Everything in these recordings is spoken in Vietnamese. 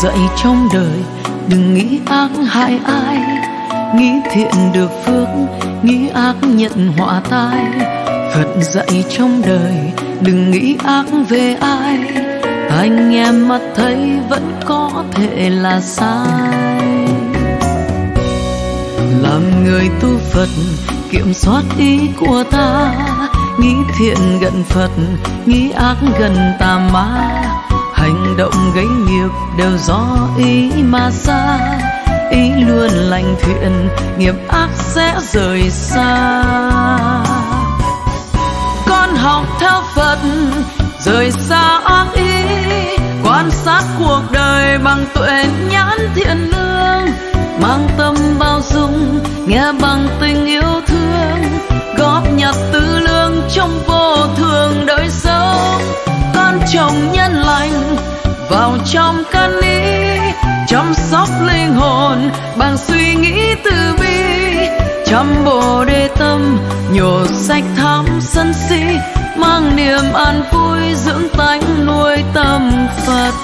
dạy trong đời đừng nghĩ ác hại ai, nghĩ thiện được phước, nghĩ ác nhận họa tai. Phật dạy trong đời đừng nghĩ ác về ai, tai nghe mắt thấy vẫn có thể là sai. Làm người tu Phật kiểm soát ý của ta, nghĩ thiện gần Phật, nghĩ ác gần tà ma. Hành động gây nghiệp đều do ý mà ra, ý luôn lành thiện, nghiệp ác sẽ rời xa. Con học theo Phật, rời xa ác ý, quan sát cuộc đời bằng tuệ nhãn thiện lương, mang tâm bao dung, nghe bằng tình yêu thương, góp nhặt tư lương trong vô thường đời sống. Con trồng nhân lành vào trong căn ý, chăm sóc linh hồn bằng suy nghĩ từ bi, chăm bồ đề tâm nhổ sạch tham sân si, mang niềm an vui dưỡng tánh nuôi tâm Phật.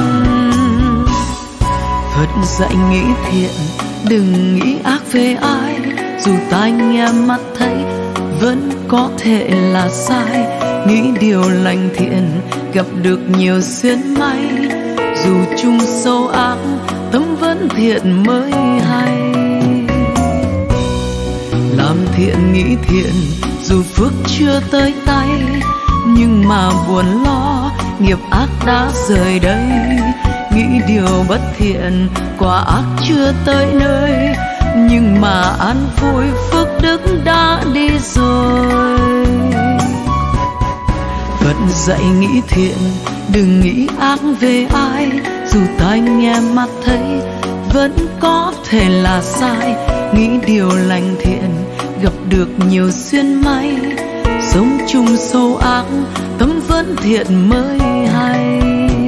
Phật dạy nghĩ thiện đừng nghĩ ác về ai, dù tai nghe mắt thấy vẫn có thể là sai. Nghĩ điều lành thiện gặp được nhiều duyên may, dù chung sâu ác tâm vẫn thiện mới hay. Làm thiện nghĩ thiện dù phước chưa tới tay, nhưng mà buồn lo nghiệp ác đã rời đây. Nghĩ điều bất thiện quả ác chưa tới nơi, nhưng mà an vui phước đức đã đi rồi. Phật dạy nghĩ thiện đừng nghĩ ác về ai, dù tai nghe mắt thấy vẫn có thể là sai. Nghĩ điều lành thiện gặp được nhiều duyên may, sống chung sâu ác tâm vẫn thiện mới hay.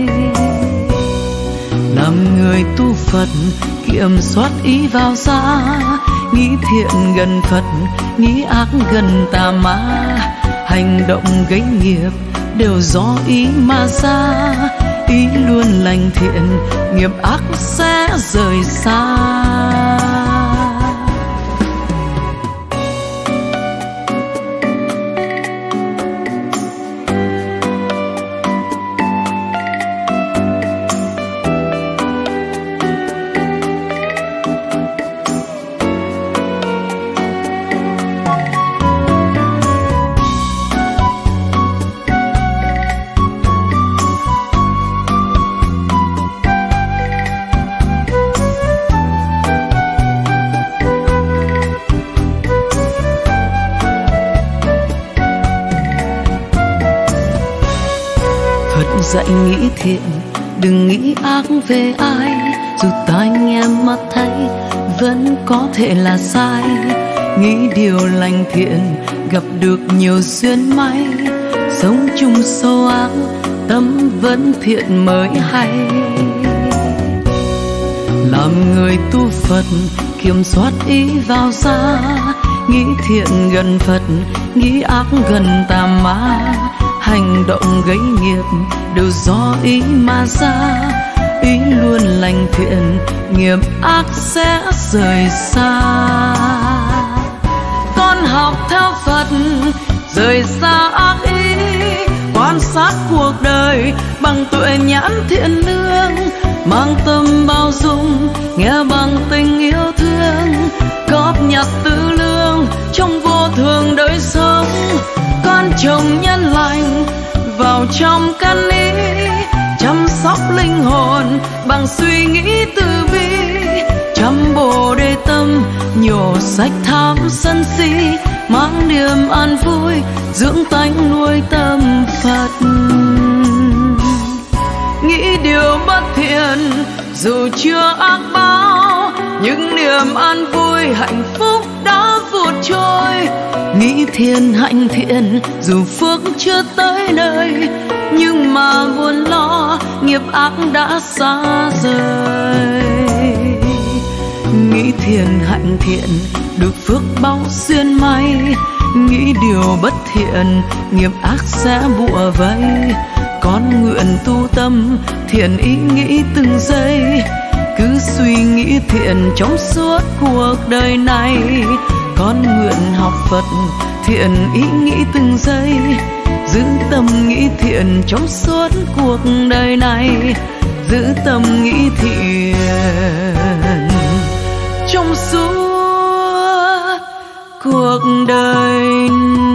Làm người tu Phật kiểm soát ý vào ra, nghĩ thiện gần Phật, nghĩ ác gần tà ma. Hành động gây nghiệp đều do ý mà ra, ý luôn lành thiện, nghiệp ác sẽ rời xa. Dạy nghĩ thiện đừng nghĩ ác về ai, dù tai nghe mắt thấy vẫn có thể là sai. Nghĩ điều lành thiện gặp được nhiều duyên may, sống chung sâu ác tâm vẫn thiện mới hay. Làm người tu Phật kiểm soát ý vào ra, nghĩ thiện gần Phật, nghĩ ác gần tà ma. Hành động gây nghiệp đều do ý mà ra, ý luôn lành thiện, nghiệp ác sẽ rời xa. Con học theo Phật, rời xa ác ý, quan sát cuộc đời bằng tuệ nhãn thiện lương, mang tâm bao dung, nghe bằng tình yêu thương, góp nhặt tư lương trong vô thường đời sống. Con trồng nhân lành vào trong căn ý, chăm sóc linh hồn bằng suy nghĩ từ bi, chăm bồ đề tâm nhổ sạch tham sân si, mang niềm an vui dưỡng tánh nuôi tâm Phật. Nghĩ điều bất thiện dù chưa ác báo, những niềm an vui hạnh phúc đã vụt trôi. Nghĩ thiên hạnh thiện dù phước chưa tới nơi, nhưng mà buồn lo nghiệp ác đã xa rời. Nghĩ thiên hạnh thiện được phước bao duyên may, nghĩ điều bất thiện nghiệp ác sẽ bủa vây. Con nguyện tu tâm thiện ý nghĩ từng giây, cứ suy nghĩ thiện trong suốt cuộc đời này. Con nguyện học Phật thiện ý nghĩ từng giây, giữ tâm nghĩ thiện trong suốt cuộc đời này. Giữ tâm nghĩ thiện trong suốt cuộc đời